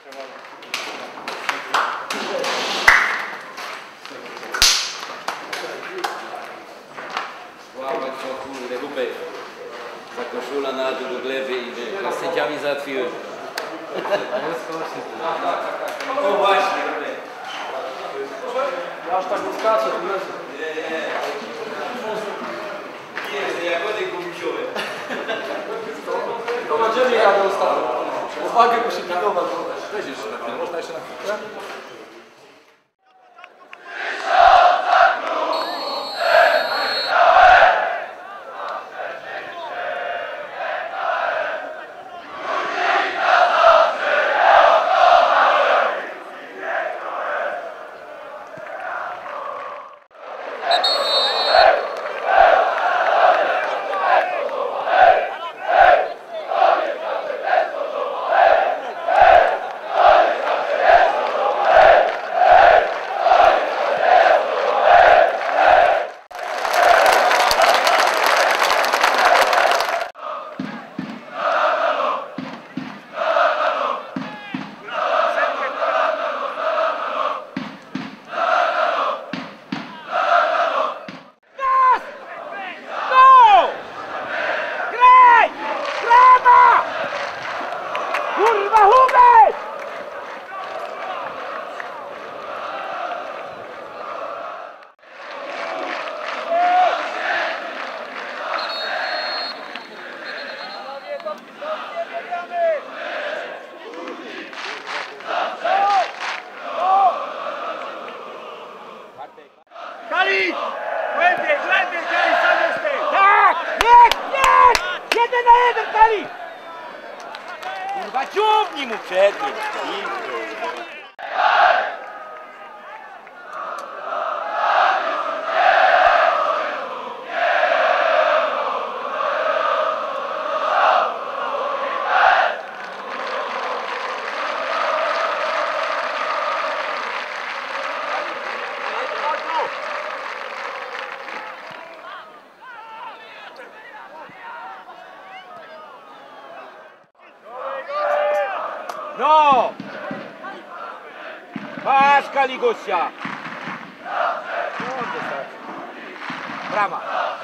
Za koszula na dół do gleby idzie, z sędziami załatwiłem. O właśnie, ja aż tak nie skaczę, tu leży. Nie, jagody gumisiowe. To na dziennie jadę ostatnio. Uwagę musi pilnować. Weź jeszcze na chwilę, można jeszcze na chwilę? Kali! Głębiej, Kali, sam jesteś! Tak! Jedź! Jeden na jeden, Kali! Kurwa, ciągnij mu przed nim! No! Patrz, Kali, gościa! Brama!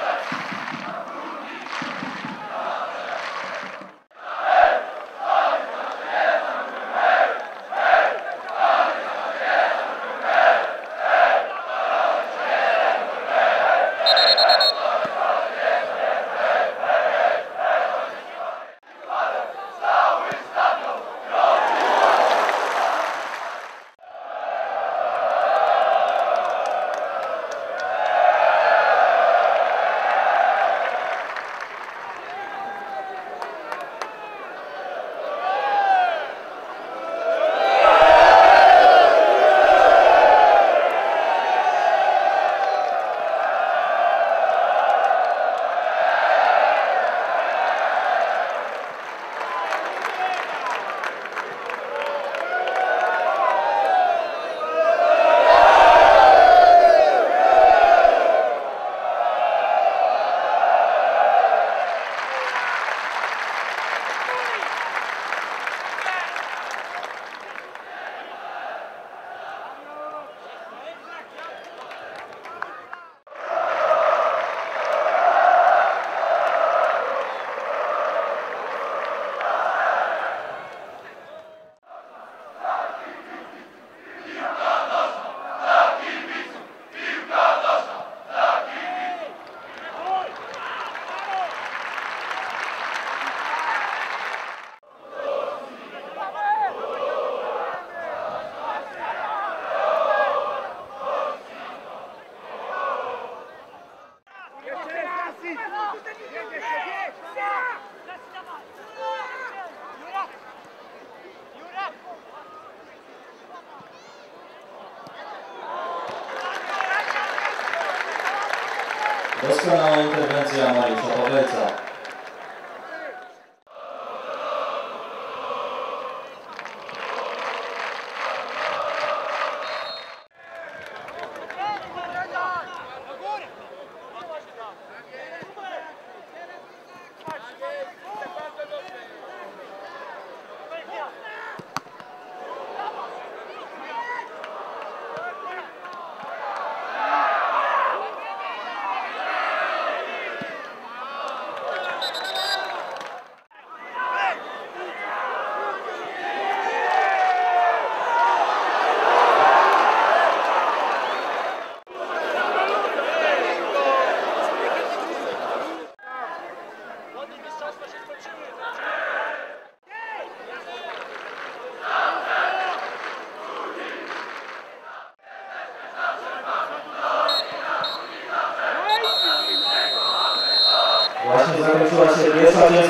Doskonała interwencja Mariusza Pawelca.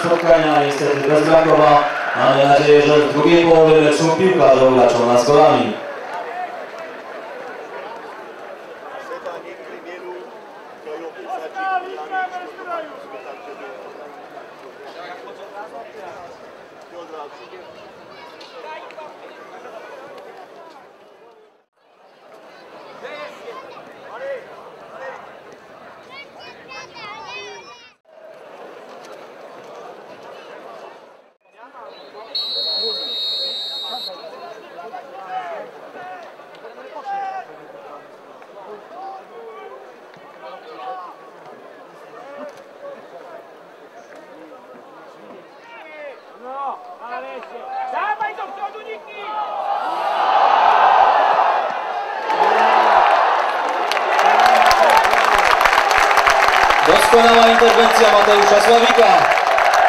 spotkania, niestety bezbramkowa. Mamy nadzieję, że w drugiej połowie meczu piłkarze ulaczą nas golami. No, ale się. Dawaj do przodu, Niki! Doskonała interwencja Mateusza Sławika.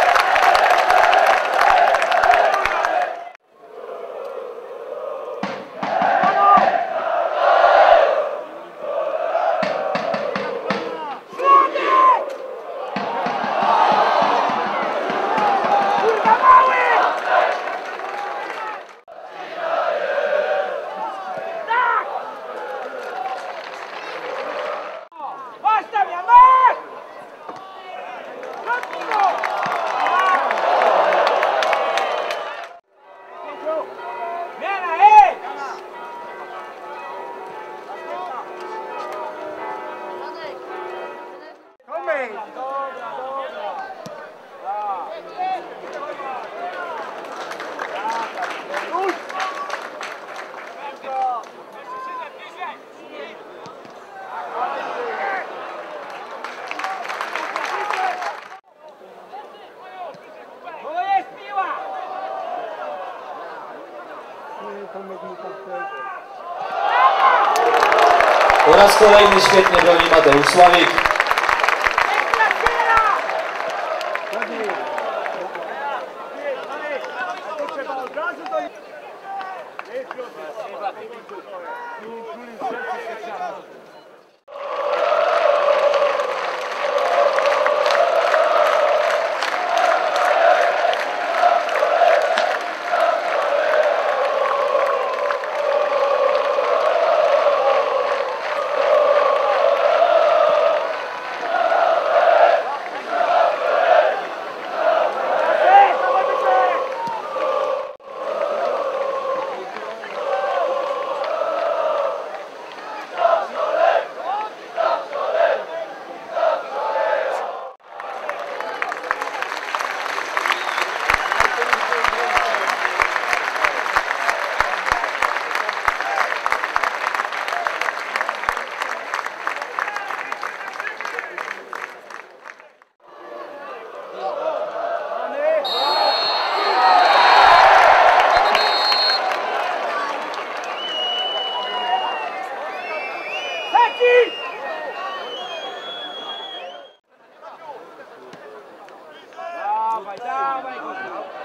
Po raz kolejny świetnie broni Mateusz Sławik. Dawaj, dawaj go!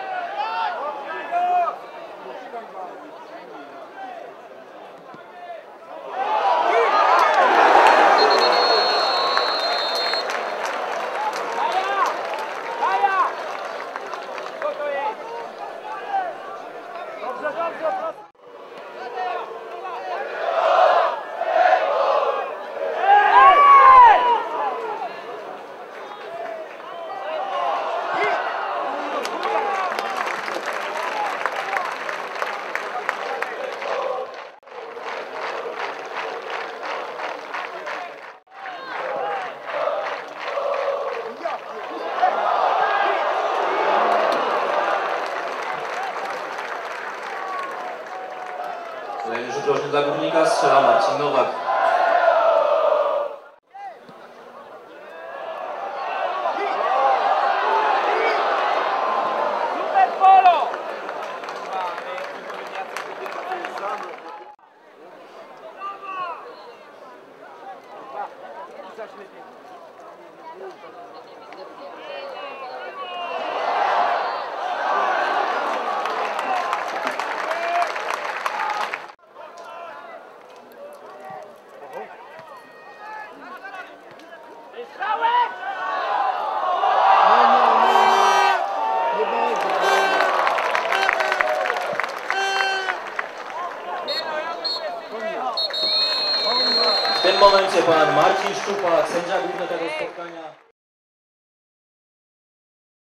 Kolejny rzut rożny dla Górnika, strzela Marcin Nowak. Super polo! tym momencie pan Marcin Szczupak, sędzia główny tego spotkania.